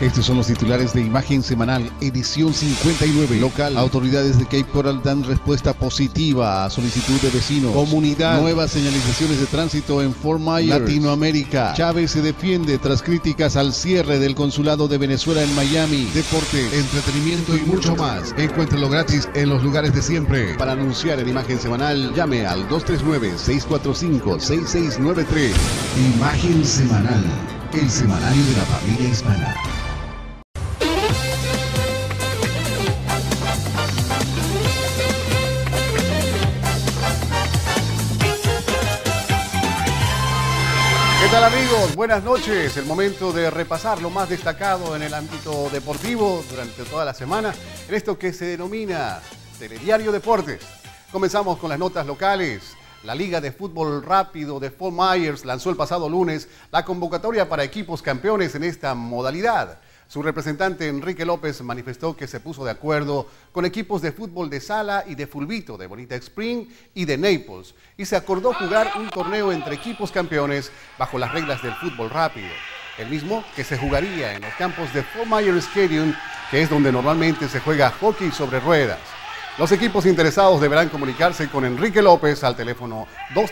Estos son los titulares de Imagen Semanal, edición 59. Local. Autoridades de Cape Coral dan respuesta positiva a solicitud de vecinos. Comunidad. Nuevas señalizaciones de tránsito en Fort Myers. Latinoamérica. Chávez se defiende tras críticas al cierre del consulado de Venezuela en Miami. Deporte, entretenimiento y mucho más. Encuéntralo gratis en los lugares de siempre. Para anunciar en Imagen Semanal, llame al 239-645-6693. Imagen Semanal, el semanario de la familia hispana. ¿Qué tal, amigos? Buenas noches. El momento de repasar lo más destacado en el ámbito deportivo durante toda la semana en esto que se denomina Telediario Deportes. Comenzamos con las notas locales. La Liga de Fútbol Rápido de Fort Myers lanzó el pasado lunes la convocatoria para equipos campeones en esta modalidad. Su representante Enrique López manifestó que se puso de acuerdo con equipos de fútbol de sala y de fulbito de Bonita Spring y de Naples y se acordó jugar un torneo entre equipos campeones bajo las reglas del fútbol rápido, el mismo que se jugaría en los campos de Fort Myers Stadium, que es donde normalmente se juega hockey sobre ruedas. Los equipos interesados deberán comunicarse con Enrique López al teléfono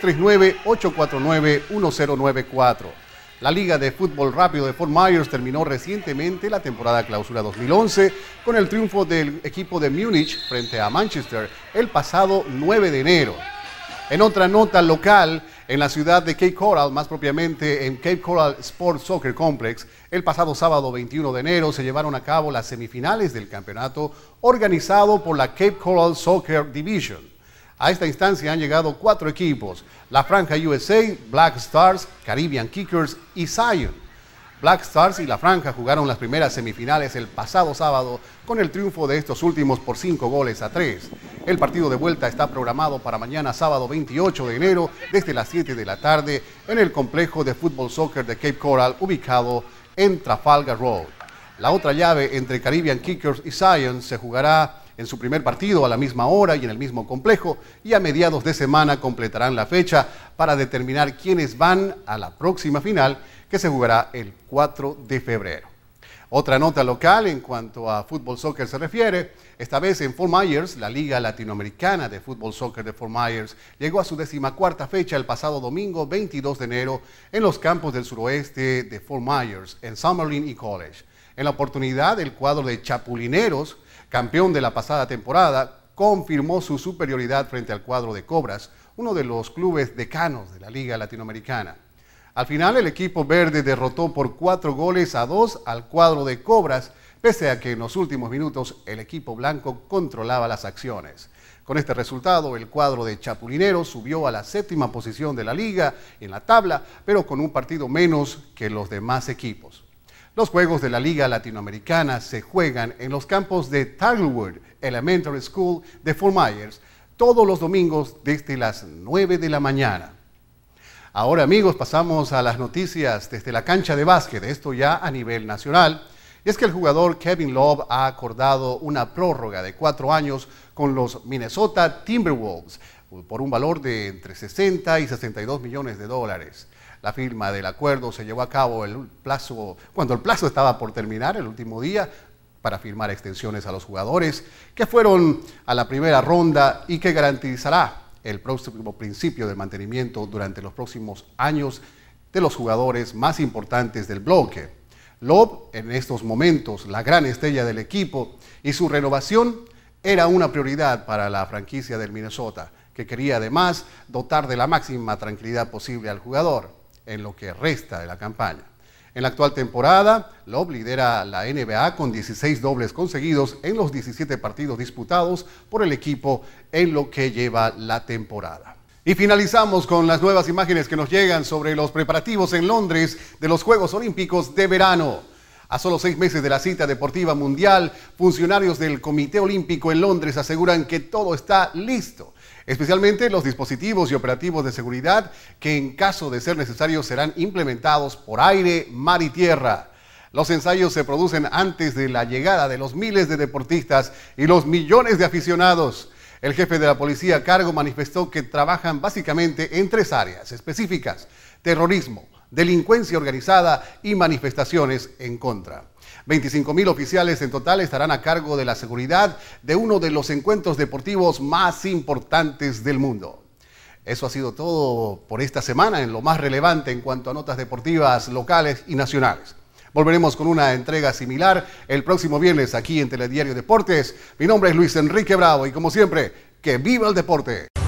239-849-1094. La Liga de Fútbol Rápido de Fort Myers terminó recientemente la temporada clausura 2011 con el triunfo del equipo de Múnich frente a Manchester el pasado 9 de enero. En otra nota local, en la ciudad de Cape Coral, más propiamente en Cape Coral Sports Soccer Complex, el pasado sábado 21 de enero se llevaron a cabo las semifinales del campeonato organizado por la Cape Coral Soccer Division. A esta instancia han llegado 4 equipos: la Franja USA, Black Stars, Caribbean Kickers y Zion. Black Stars y la Franja jugaron las primeras semifinales el pasado sábado con el triunfo de estos últimos por 5-3. El partido de vuelta está programado para mañana sábado 28 de enero desde las 7 de la tarde en el complejo de fútbol soccer de Cape Coral ubicado en Trafalgar Road. La otra llave entre Caribbean Kickers y Zion se jugará en su primer partido a la misma hora y en el mismo complejo, y a mediados de semana completarán la fecha para determinar quiénes van a la próxima final que se jugará el 4 de febrero. Otra nota local en cuanto a fútbol soccer se refiere, esta vez en Fort Myers, la Liga Latinoamericana de Fútbol Soccer de Fort Myers llegó a su 14ª fecha el pasado domingo 22 de enero en los campos del suroeste de Fort Myers, en Summerlin y College. En la oportunidad, el cuadro de Chapulineros, campeón de la pasada temporada, confirmó su superioridad frente al cuadro de Cobras, uno de los clubes decanos de la Liga Latinoamericana. Al final, el equipo verde derrotó por 4-2 al cuadro de Cobras, pese a que en los últimos minutos el equipo blanco controlaba las acciones. Con este resultado, el cuadro de Chapulineros subió a la 7ª posición de la liga en la tabla, pero con un partido menos que los demás equipos. Los juegos de la Liga Latinoamericana se juegan en los campos de Tanglewood Elementary School de Fort Myers todos los domingos desde las 9 de la mañana. Ahora, amigos, pasamos a las noticias desde la cancha de básquet, esto ya a nivel nacional. Y es que el jugador Kevin Love ha acordado una prórroga de 4 años con los Minnesota Timberwolves por un valor de entre 60 y 62 millones de dólares. La firma del acuerdo se llevó a cabo cuando el plazo estaba por terminar, el último día, para firmar extensiones a los jugadores que fueron a la primera ronda y que garantizará el próximo principio de mantenimiento durante los próximos años de los jugadores más importantes del bloque. Love, en estos momentos, la gran estrella del equipo, y su renovación era una prioridad para la franquicia del Minnesota, que quería además dotar de la máxima tranquilidad posible al jugador en lo que resta de la campaña. En la actual temporada, Love lidera la NBA con 16 dobles conseguidos en los 17 partidos disputados por el equipo en lo que lleva la temporada. Y finalizamos con las nuevas imágenes que nos llegan sobre los preparativos en Londres de los Juegos Olímpicos de verano. A solo 6 meses de la cita deportiva mundial, funcionarios del Comité Olímpico en Londres aseguran que todo está listo, especialmente los dispositivos y operativos de seguridad que en caso de ser necesario serán implementados por aire, mar y tierra. Los ensayos se producen antes de la llegada de los miles de deportistas y los millones de aficionados. El jefe de la policía a cargo manifestó que trabajan básicamente en 3 áreas específicas: terrorismo, delincuencia organizada y manifestaciones en contra. 25.000 oficiales en total estarán a cargo de la seguridad de uno de los encuentros deportivos más importantes del mundo. Eso ha sido todo por esta semana en lo más relevante en cuanto a notas deportivas locales y nacionales. Volveremos con una entrega similar el próximo viernes aquí en Telediario Deportes. Mi nombre es Luis Enrique Bravo y como siempre, ¡que viva el deporte!